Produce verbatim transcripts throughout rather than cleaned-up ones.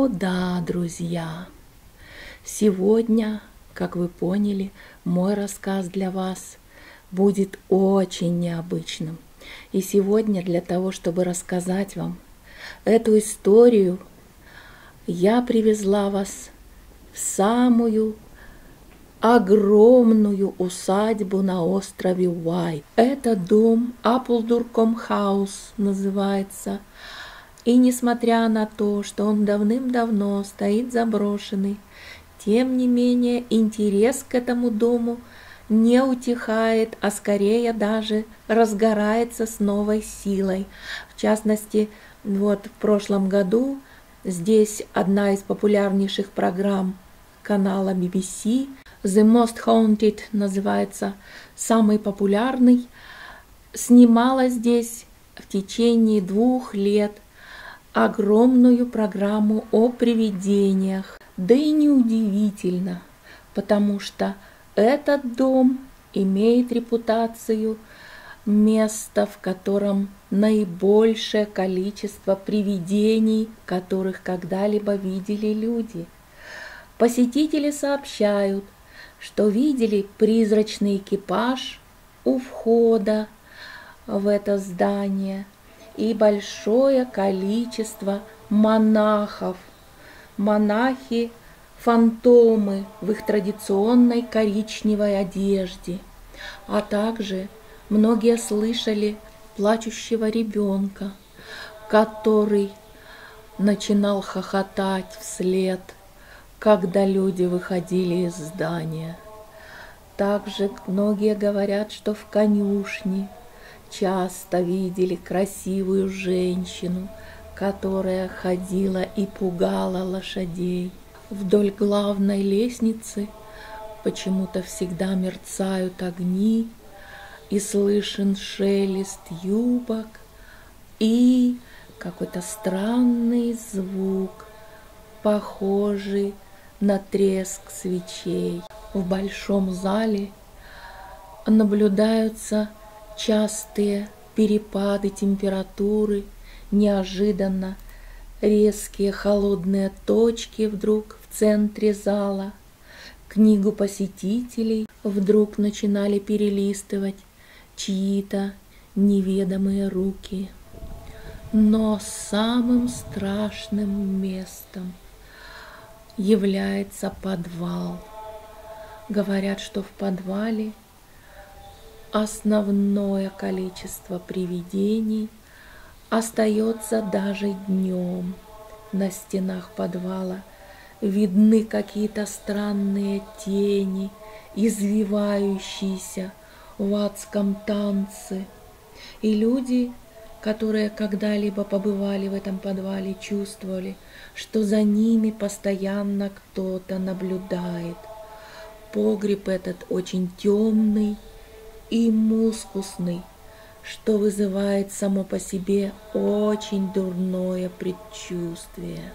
О да, друзья! Сегодня, как вы поняли, мой рассказ для вас будет очень необычным. И сегодня для того, чтобы рассказать вам эту историю, я привезла вас в самую огромную усадьбу на острове Уайт. Это дом Апплдурком Хаус называется. И несмотря на то, что он давным-давно стоит заброшенный, тем не менее интерес к этому дому не утихает, а скорее даже разгорается с новой силой. В частности, вот в прошлом году здесь одна из популярнейших программ канала би би си, The Most Haunted называется, самый популярный, снимала здесь в течение двух лет огромную программу о привидениях. Да и неудивительно, потому что этот дом имеет репутацию места, в котором наибольшее количество привидений, которых когда-либо видели люди. Посетители сообщают, что видели призрачный экипаж у входа в это здание и большое количество монахов. Монахи-фантомы в их традиционной коричневой одежде, а также многие слышали плачущего ребенка, который начинал хохотать вслед, когда люди выходили из здания. Также многие говорят, что в конюшне часто видели красивую женщину, которая ходила и пугала лошадей. Вдоль главной лестницы почему-то всегда мерцают огни, и слышен шелест юбок и какой-то странный звук, похожий на треск свечей. В большом зале наблюдаются частые перепады температуры, неожиданно резкие холодные точки вдруг в центре зала. Книгу посетителей вдруг начинали перелистывать чьи-то неведомые руки. Но самым страшным местом является подвал. Говорят, что в подвале основное количество привидений остается даже днем. На стенах подвала видны какие-то странные тени, извивающиеся в адском танце. И люди, которые когда-либо побывали в этом подвале, чувствовали, что за ними постоянно кто-то наблюдает. Погреб этот очень темный и мускусный, что вызывает само по себе очень дурное предчувствие.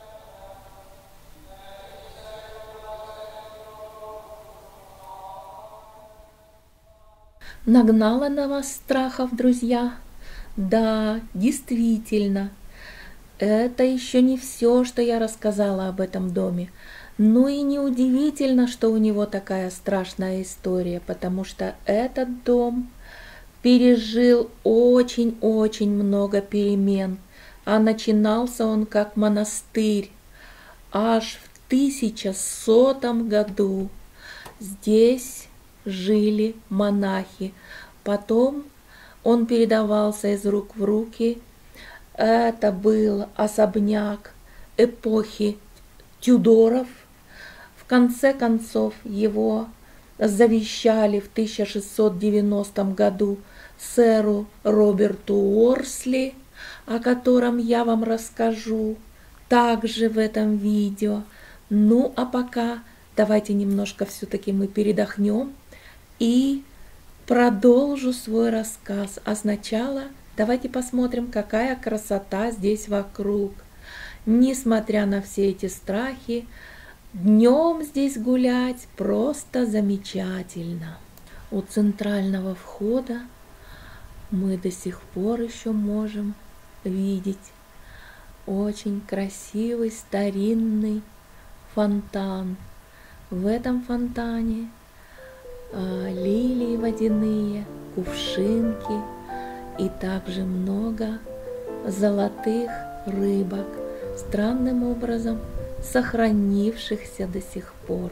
Нагнало на вас страхов, друзья? Да, действительно, это еще не все, что я рассказала об этом доме. Ну и неудивительно, что у него такая страшная история, потому что этот дом пережил очень-очень много перемен, а начинался он как монастырь. Аж в тысяча сотом году здесь жили монахи. Потом он передавался из рук в руки. Это был особняк эпохи Тюдоров. В конце концов его завещали в тысяча шестьсот девяностом году сэру Роберту Уорсли, о котором я вам расскажу также в этом видео. Ну а пока давайте немножко все-таки мы передохнем и продолжу свой рассказ. А сначала давайте посмотрим, какая красота здесь вокруг. Несмотря на все эти страхи, днем здесь гулять просто замечательно. У центрального входа мы до сих пор еще можем видеть очень красивый старинный фонтан. В этом фонтане а, лилии водяные, кувшинки и также много золотых рыбок, странным образом сохранившихся до сих пор.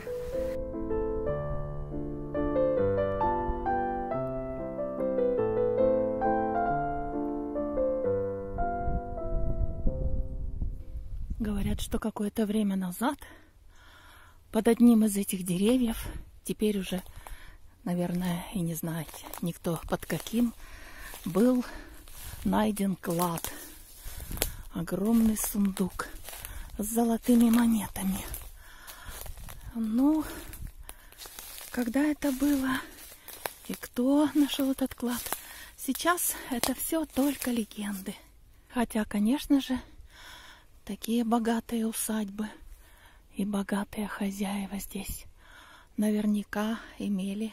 Говорят, что какое-то время назад под одним из этих деревьев, теперь уже, наверное, и не знаете никто под каким, был найден клад. Огромный сундук с золотыми монетами. Ну, когда это было и кто нашел этот клад, сейчас это все только легенды. Хотя, конечно же, такие богатые усадьбы и богатые хозяева здесь наверняка имели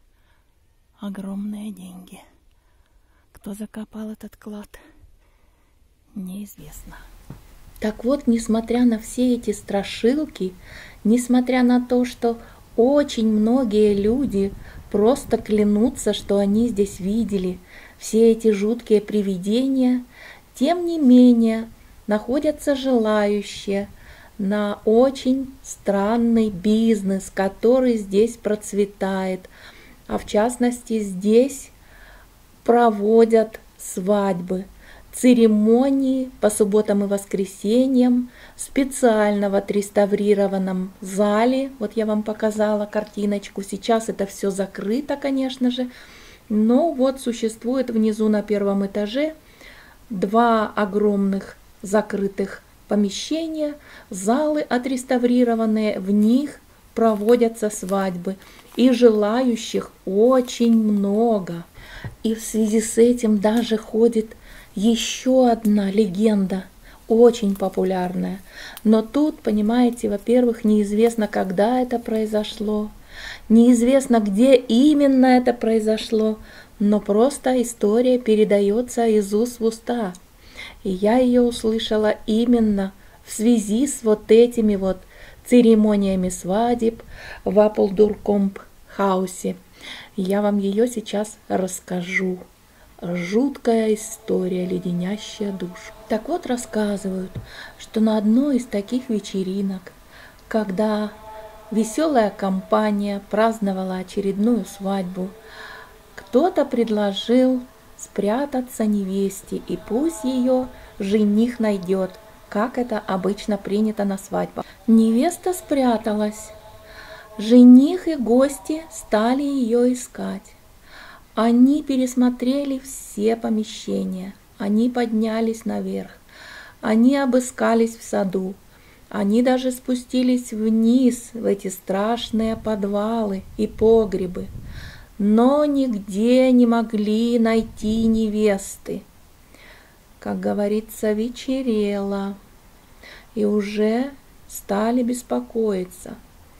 огромные деньги. Кто закопал этот клад, неизвестно. Так вот, несмотря на все эти страшилки, несмотря на то, что очень многие люди просто клянутся, что они здесь видели все эти жуткие привидения, тем не менее находятся желающие на очень странный бизнес, который здесь процветает. А в частности, здесь проводят свадьбы, церемонии по субботам и воскресеньям специально в отреставрированном зале. Вот я вам показала картиночку. Сейчас это все закрыто, конечно же. Но вот существует внизу на первом этаже два огромных закрытых помещения, залы отреставрированные, в них проводятся свадьбы. И желающих очень много. И в связи с этим даже ходит еще одна легенда, очень популярная. Но тут, понимаете, во-первых, неизвестно, когда это произошло, неизвестно, где именно это произошло, но просто история передается из уст в уста. И я ее услышала именно в связи с вот этими вот церемониями свадеб в Апплдуркомп-хаусе. Я вам ее сейчас расскажу. Жуткая история, леденящая душу. Так вот, рассказывают, что на одной из таких вечеринок, когда веселая компания праздновала очередную свадьбу, кто-то предложил спрятаться невесте, и пусть ее жених найдет, как это обычно принято на свадьбах. Невеста спряталась. Жених и гости стали ее искать. Они пересмотрели все помещения, они поднялись наверх, они обыскались в саду, они даже спустились вниз в эти страшные подвалы и погребы, но нигде не могли найти невесты. Как говорится, вечерело, и уже стали беспокоиться.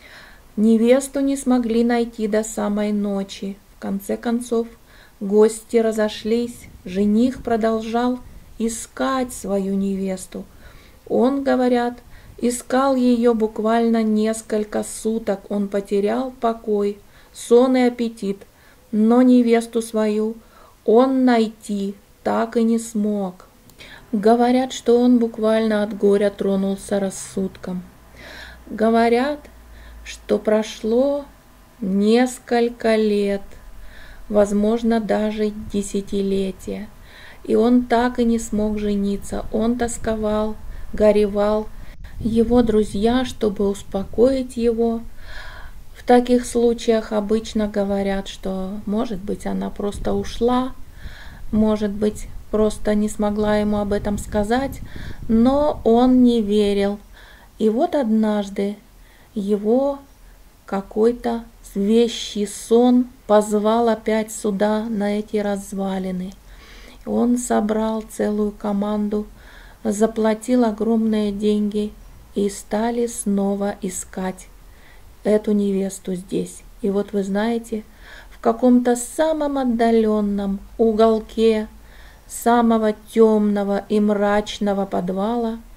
Невесту не смогли найти до самой ночи. В конце концов, гости разошлись, жених продолжал искать свою невесту. Он, говорят, искал ее буквально несколько суток, он потерял покой, сон и аппетит, но невесту свою он найти так и не смог. Говорят, что он буквально от горя тронулся рассудком. Говорят, что прошло несколько лет, возможно, даже десятилетия, и он так и не смог жениться. Он тосковал, горевал. Его друзья, чтобы успокоить его, в таких случаях обычно говорят, что, может быть, она просто ушла, может быть, просто не смогла ему об этом сказать, но он не верил. И вот однажды его какой-то вещий сон позвал опять сюда, на эти развалины. Он собрал целую команду, заплатил огромные деньги и стали снова искать эту невесту здесь. И вот вы знаете, в каком-то самом отдаленном уголке самого темного и мрачного подвала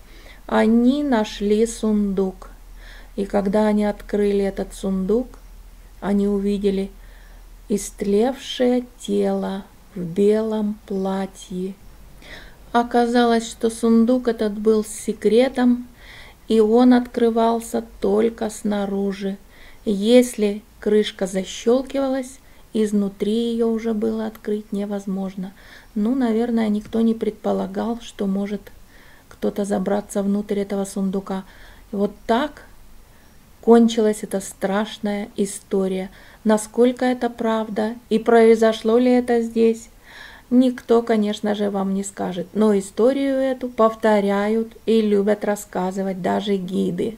они нашли сундук. И когда они открыли этот сундук, они увидели истлевшее тело в белом платье. Оказалось, что сундук этот был с секретом, и он открывался только снаружи. Если крышка защелкивалась, изнутри ее уже было открыть невозможно. Ну, наверное, никто не предполагал, что может кто-то забраться внутрь этого сундука. И вот так кончилась эта страшная история. Насколько это правда и произошло ли это здесь, никто, конечно же, вам не скажет. Но историю эту повторяют и любят рассказывать даже гиды.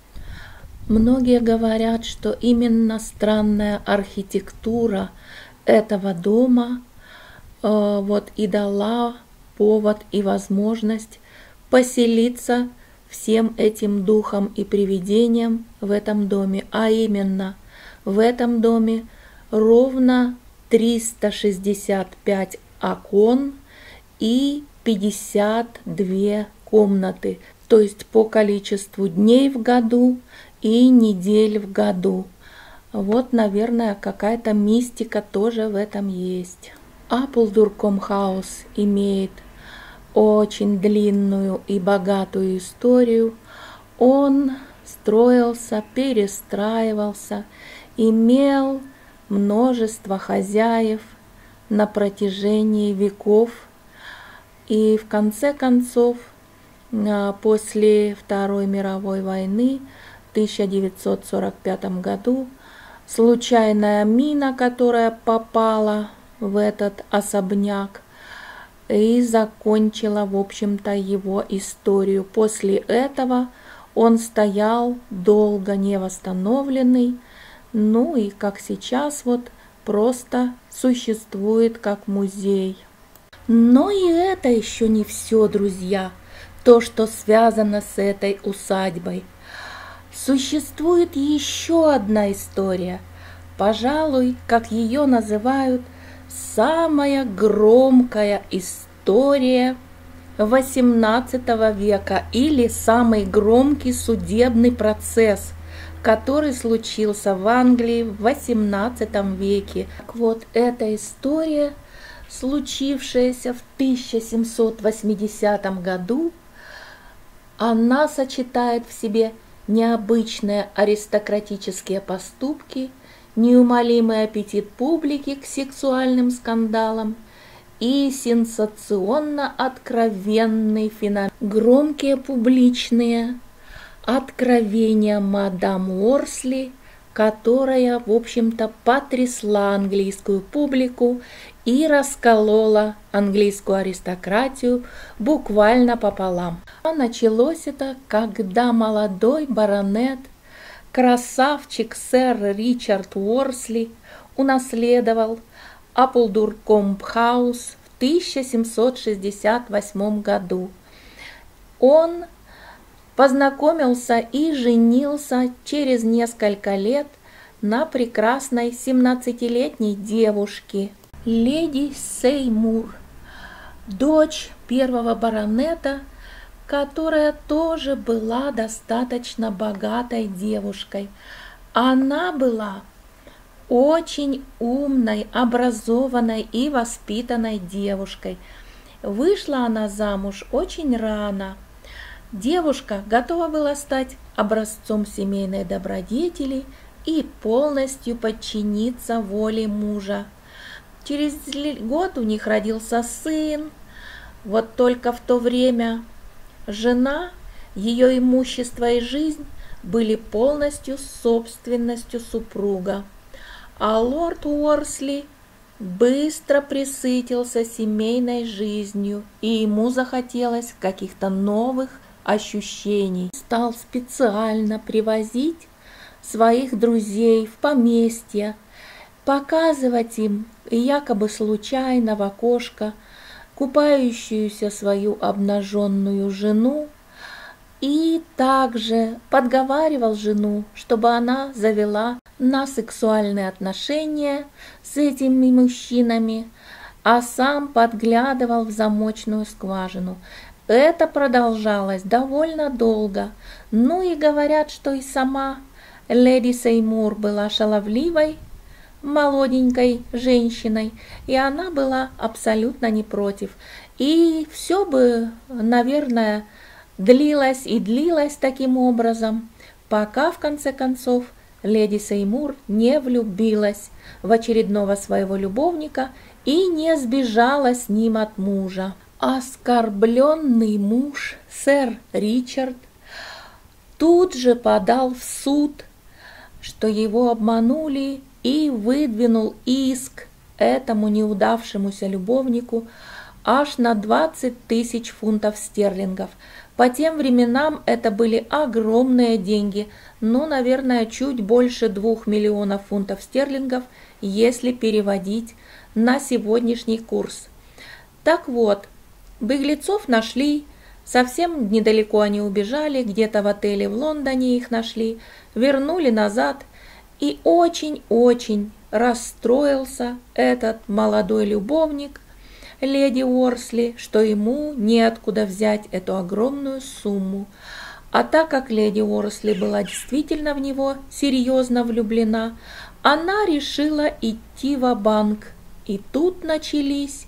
Многие говорят, что именно странная архитектура этого дома э, вот и дала повод и возможность поселиться всем этим духом и привидениям в этом доме. А именно, в этом доме ровно триста шестьдесят пять окон и пятьдесят две комнаты, то есть по количеству дней в году и недель в году. Вот, наверное, какая-то мистика тоже в этом есть. Appledore Comm House имеет очень длинную и богатую историю. Он строился, перестраивался, имел множество хозяев на протяжении веков. И в конце концов, после Второй мировой войны в тысяча девятьсот сорок пятом году случайная мина, которая попала в этот особняк, и закончила, в общем-то, его историю. После этого он стоял долго невосстановленный, ну и как сейчас вот просто существует как музей. Но и это еще не все, друзья, то, что связано с этой усадьбой. Существует еще одна история, пожалуй, как ее называют, самая громкая история восемнадцатого века или самый громкий судебный процесс, который случился в Англии в восемнадцатом веке. Так вот, эта история, случившаяся в тысяча семьсот восьмидесятом году, она сочетает в себе необычные аристократические поступки, неумолимый аппетит публики к сексуальным скандалам и сенсационно откровенный феномен. Громкие публичные откровения мадам Уорсли, которая, в общем-то, потрясла английскую публику и расколола английскую аристократию буквально пополам. А началось это, когда молодой баронет, красавчик сэр Ричард Уорсли, унаследовал Appledore Comm House в тысяча семьсот шестьдесят восьмом году. Он познакомился и женился через несколько лет на прекрасной семнадцатилетней девушке, леди Сеймур, дочь первого баронета, которая тоже была достаточно богатой девушкой. Она была очень умной, образованной и воспитанной девушкой. Вышла она замуж очень рано. Девушка готова была стать образцом семейной добродетели и полностью подчиниться воле мужа. Через год у них родился сын. Вот только в то время жена, ее имущество и жизнь были полностью собственностью супруга. А лорд Уорсли быстро пресытился семейной жизнью, и ему захотелось каких-то новых ощущений. Стал специально привозить своих друзей в поместье, показывать им якобы случайно в окошко купающуюся свою обнаженную жену, и также подговаривал жену, чтобы она завела на сексуальные отношения с этими мужчинами, а сам подглядывал в замочную скважину. Это продолжалось довольно долго. Ну и говорят, что и сама леди Сеймур была шаловливой, молоденькой женщиной, и она была абсолютно не против. И все бы, наверное, длилось и длилось таким образом, пока в конце концов леди Сеймур не влюбилась в очередного своего любовника и не сбежала с ним от мужа. Оскорбленный муж, сэр Ричард, тут же подал в суд, что его обманули, и выдвинул иск этому неудавшемуся любовнику аж на двадцать тысяч фунтов стерлингов. По тем временам это были огромные деньги, ну, наверное, чуть больше двух миллионов фунтов стерлингов, если переводить на сегодняшний курс. Так вот, беглецов нашли, совсем недалеко они убежали, где-то в отеле в Лондоне их нашли, вернули назад, и очень-очень расстроился этот молодой любовник леди Уорсли, что ему неоткуда взять эту огромную сумму. А так как леди Уорсли была действительно в него серьезно влюблена, она решила идти ва-банк, и тут начались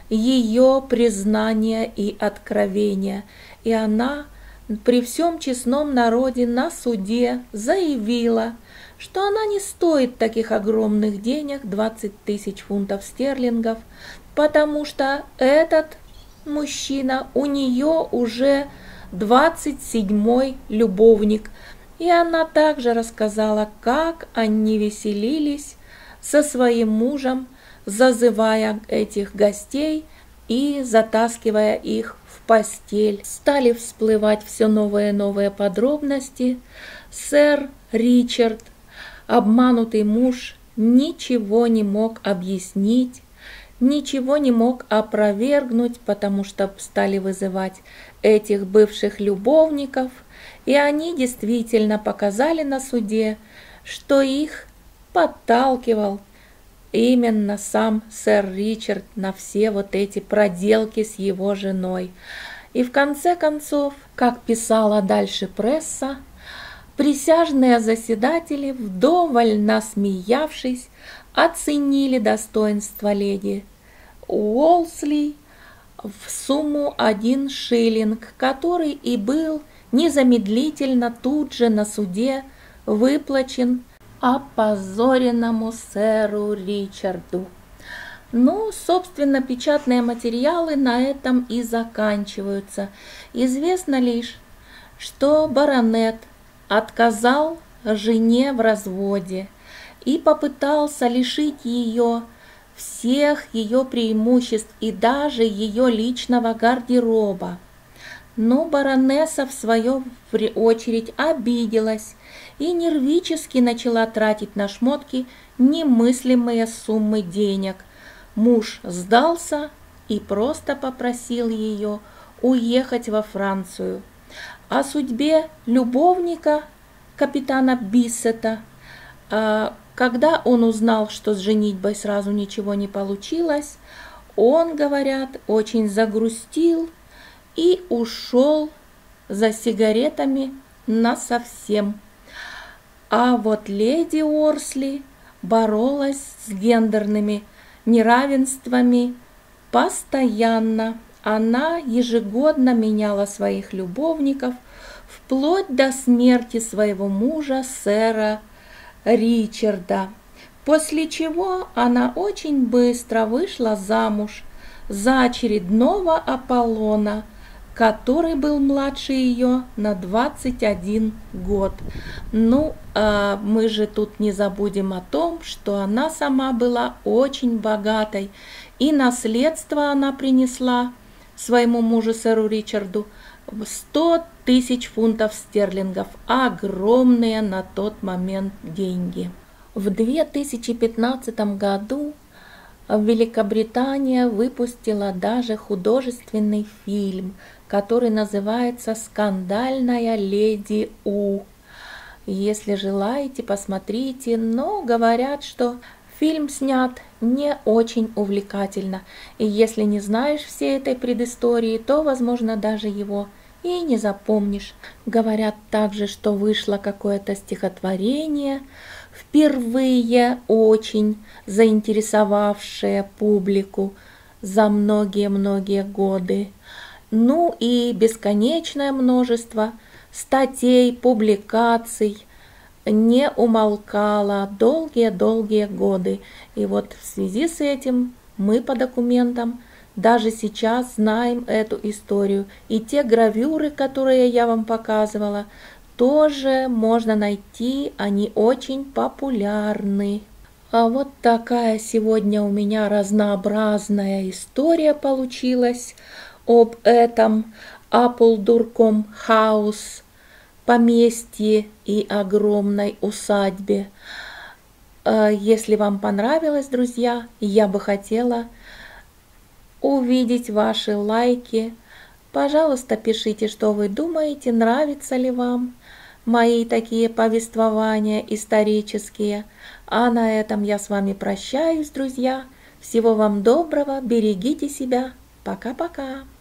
ее признания и откровения, и она при всем честном народе на суде заявила, что она не стоит таких огромных денег, двадцать тысяч фунтов стерлингов, потому что этот мужчина у нее уже двадцать седьмой любовник. И она также рассказала, как они веселились со своим мужем, зазывая этих гостей и затаскивая их в постель. Стали всплывать все новые и новые подробности. Сэр Ричард, обманутый муж, ничего не мог объяснить, ничего не мог опровергнуть, потому что стали вызывать этих бывших любовников, и они действительно показали на суде, что их подталкивал именно сам сэр Ричард на все вот эти проделки с его женой. И в конце концов, как писала дальше пресса, присяжные заседатели, вдоволь насмеявшись, оценили достоинство леди Уорсли в сумму один шиллинг, который и был незамедлительно тут же на суде выплачен опозоренному сэру Ричарду. Ну, собственно, печатные материалы на этом и заканчиваются. Известно лишь, что баронет отказал жене в разводе и попытался лишить ее всех ее преимуществ и даже ее личного гардероба. Но баронесса в свою очередь обиделась и нервически начала тратить на шмотки немыслимые суммы денег. Муж сдался и просто попросил ее уехать во Францию. О судьбе любовника капитана Биссета, когда он узнал, что с женитьбой сразу ничего не получилось, он, говорят, очень загрустил и ушел за сигаретами насовсем. А вот леди Уорсли боролась с гендерными неравенствами постоянно. Она ежегодно меняла своих любовников, вплоть до смерти своего мужа, сэра Ричарда, после чего она очень быстро вышла замуж за очередного Аполлона, который был младше ее на двадцать один год. Ну, а мы же тут не забудем о том, что она сама была очень богатой, и наследство она принесла своему мужу, сэру Ричарду, сто тысяч фунтов стерлингов, огромные на тот момент деньги. В две тысячи пятнадцатом году Великобритания выпустила даже художественный фильм, который называется «Скандальная леди У». Если желаете, посмотрите, но говорят, что Фильм снят не очень увлекательно, и если не знаешь всей этой предыстории, то, возможно, даже его и не запомнишь. Говорят также, что вышло какое-то стихотворение, впервые очень заинтересовавшее публику за многие-многие годы. Ну и бесконечное множество статей, публикаций не умолкало долгие-долгие годы. И вот в связи с этим мы по документам даже сейчас знаем эту историю. И те гравюры, которые я вам показывала, тоже можно найти, они очень популярны. А вот такая сегодня у меня разнообразная история получилась об этом Апплдурком Хаус, поместье и огромной усадьбе. Если вам понравилось, друзья, я бы хотела увидеть ваши лайки. Пожалуйста, пишите, что вы думаете, нравятся ли вам мои такие повествования исторические. А на этом я с вами прощаюсь, друзья. Всего вам доброго, берегите себя. Пока-пока.